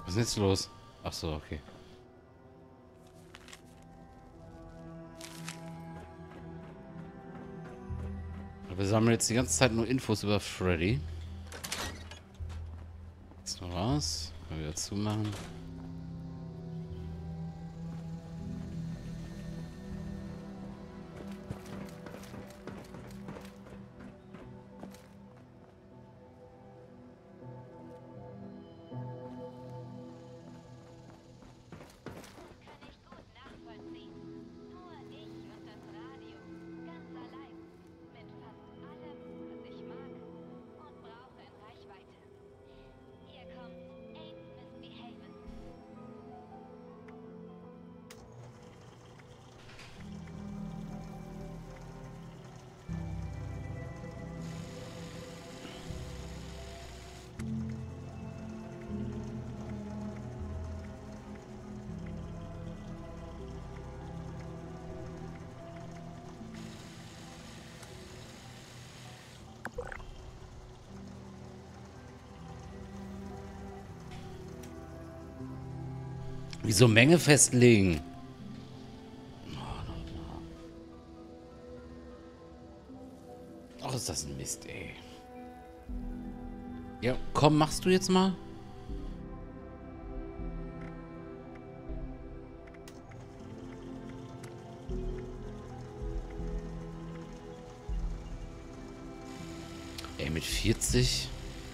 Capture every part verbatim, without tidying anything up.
Was ist jetzt los? Ach so, okay. Wir sammeln jetzt die ganze Zeit nur Infos über Freddy. Jetzt noch raus. Mal wieder zumachen. Wieso Menge festlegen? Ach, ist das ein Mist, ey. Ja, komm, machst du jetzt mal? Ey, mit vierzig...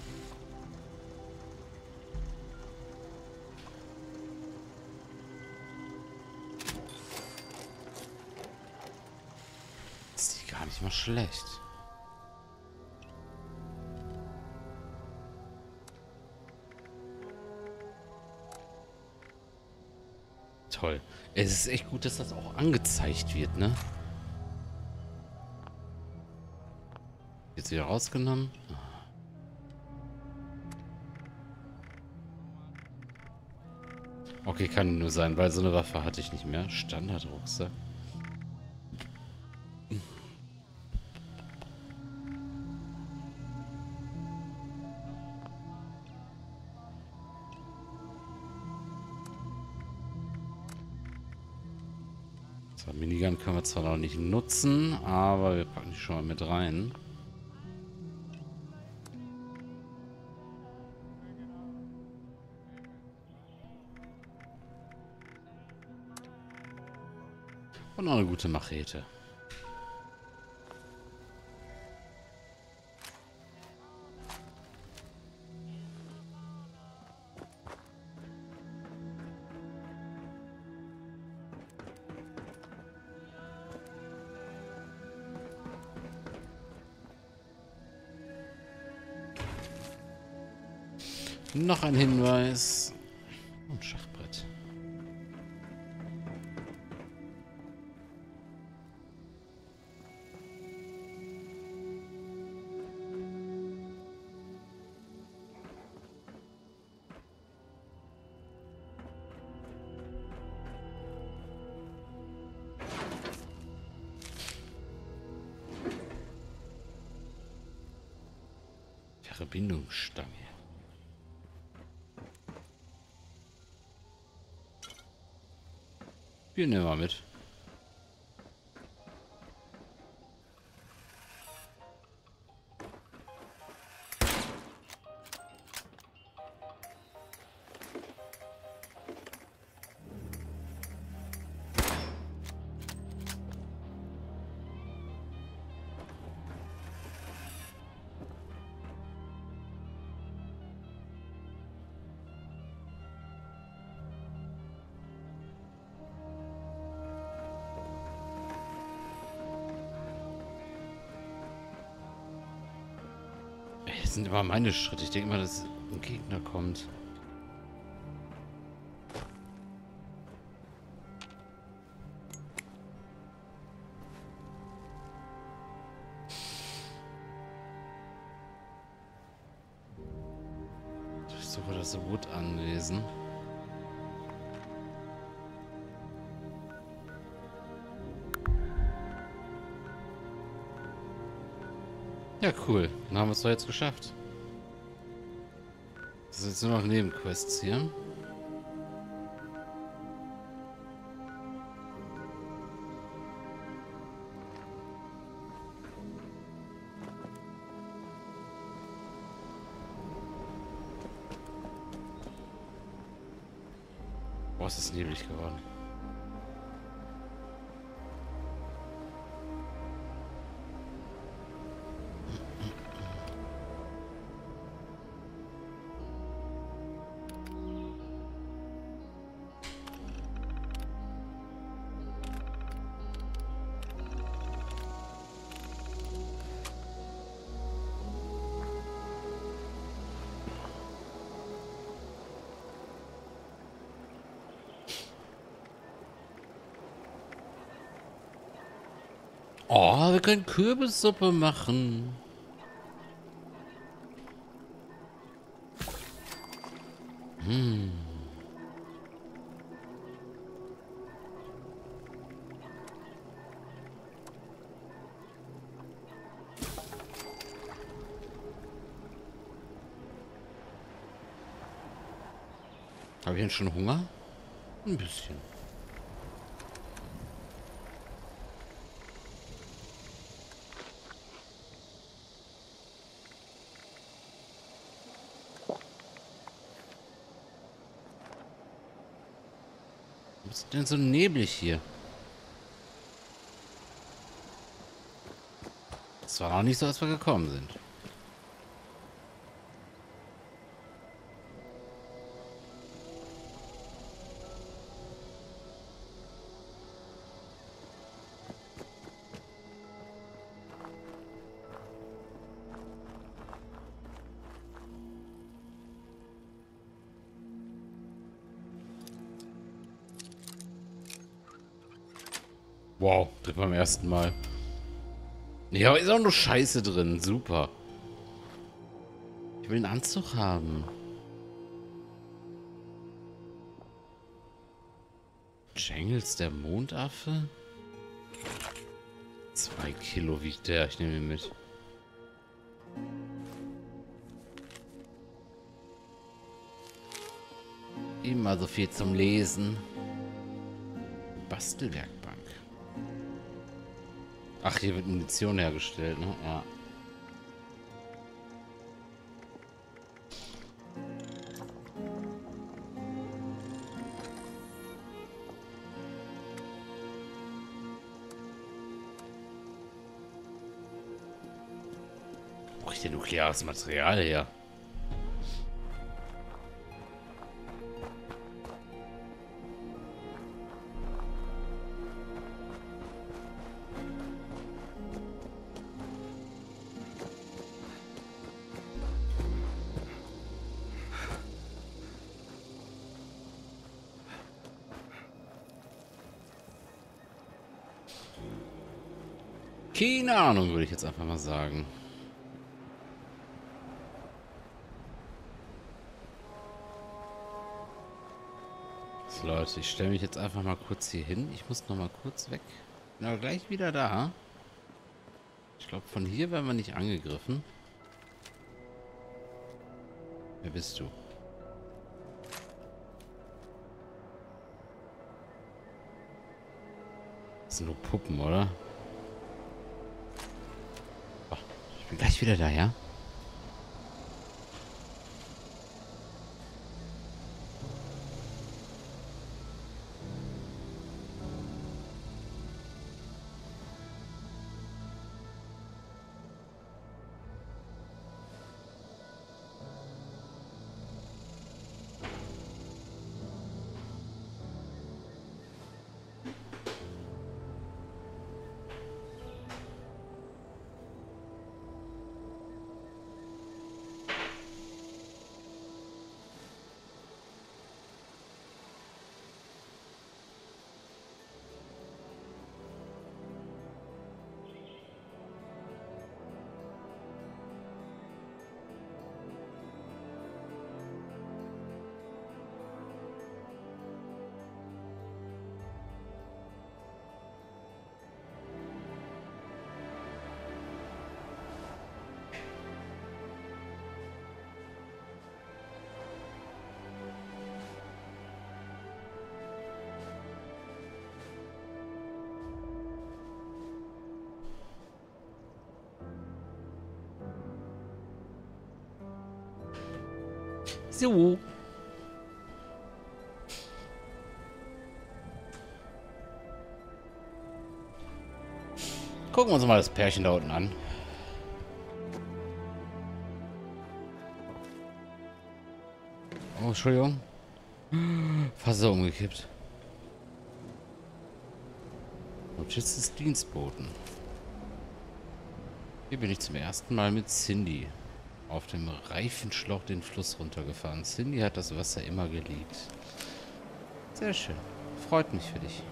Gar nicht mal schlecht. Toll. Es ist echt gut, dass das auch angezeigt wird, ne? Jetzt wieder rausgenommen. Okay, kann nur sein, weil so eine Waffe hatte ich nicht mehr. Standardrucksack. So, Minigun können wir zwar noch nicht nutzen, aber wir packen die schon mal mit rein. Und noch eine gute Machete. Noch ein Hinweis. Und Schachbrett. Verbindungsstange. Wir nehmen mal mit. Das sind immer meine Schritte. Ich denke mal, dass ein Gegner kommt. Ich suche das Wood anlesen. Ja, cool. Dann haben wir es doch jetzt geschafft. Das sind jetzt nur noch Nebenquests hier. Boah, ist das neblig geworden. Oh, wir können Kürbissuppe machen. Hm. Habe ich denn schon Hunger? Ein bisschen. Was ist denn so neblig hier? Es war auch nicht so, als wir gekommen sind. Wow, das beim ersten Mal. Ja, aber ist auch nur Scheiße drin. Super. Ich will einen Anzug haben. Jangles, der Mondaffe? Zwei Kilo wiegt der. Ich nehme ihn mit. Immer so viel zum Lesen. Bastelwerkbank. Ach, hier wird Munition hergestellt, ne? Ja. Wo kriegt der nukleares Material her? Keine Ahnung, würde ich jetzt einfach mal sagen. So, Leute, ich stelle mich jetzt einfach mal kurz hier hin. Ich muss noch mal kurz weg. Bin aber gleich wieder da. Ich glaube, von hier werden wir nicht angegriffen. Wer bist du? Das sind nur Puppen, oder? Oh, ich bin gleich wieder da, ja? So. Gucken wir uns mal das Pärchen da unten an. Oh, Entschuldigung. Fast so umgekippt. Notiz des Dienstboten. Hier bin ich zum ersten Mal mit Cindy auf dem Reifenschlauch den Fluss runtergefahren. Cindy hat das Wasser immer geliebt. Sehr schön. Freut mich für dich.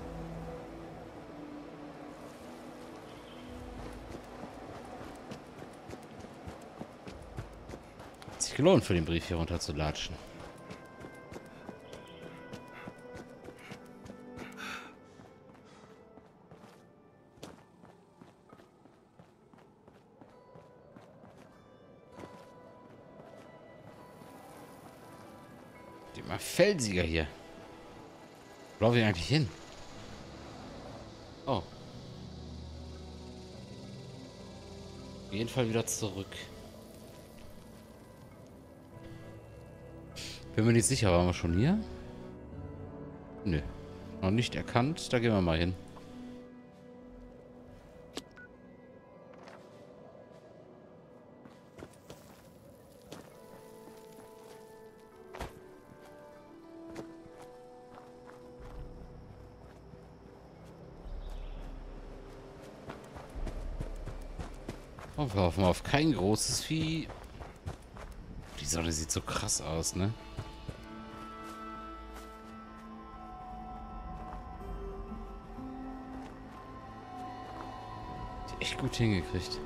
Hat sich gelohnt, für den Brief hier runter zu latschen. Immer felsiger hier. Wo laufe ich eigentlich hin? Oh. Auf jeden Fall wieder zurück. Bin mir nicht sicher, waren wir schon hier? Nö. Noch nicht erkannt. Da gehen wir mal hin. Oh, wir hoffen auf kein großes Vieh. Die Sonne sieht so krass aus, ne? Die echt gut hingekriegt.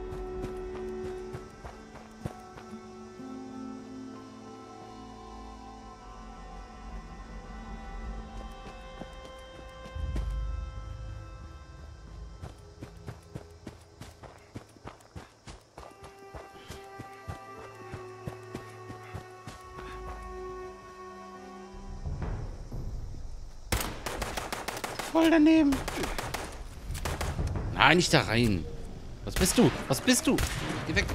Voll daneben. Nein, nicht da rein. Was bist du? Was bist du? Geh weg.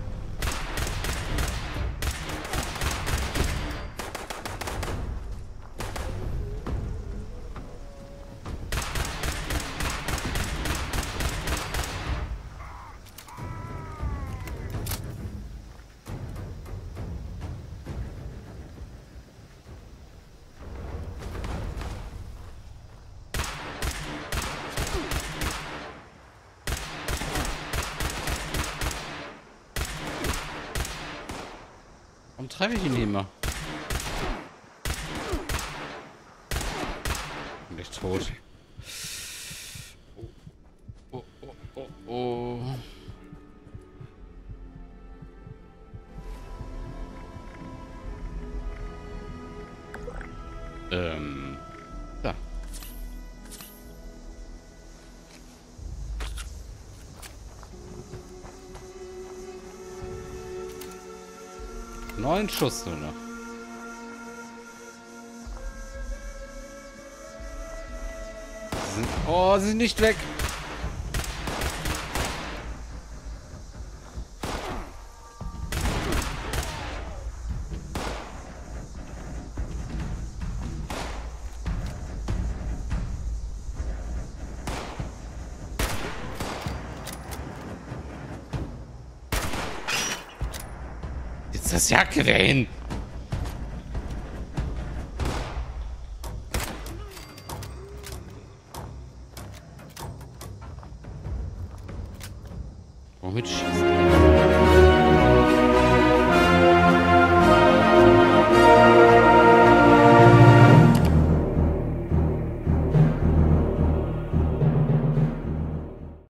Warum treffe ich ihn nicht immer? Bin ich tot. Oh, oh, oh, oh, oh. Ähm. Da. Neun Schuss nur noch. Sie sind, oh, sie sind nicht weg. Jetzt das Jagdgewehr hin. Womit schießt er?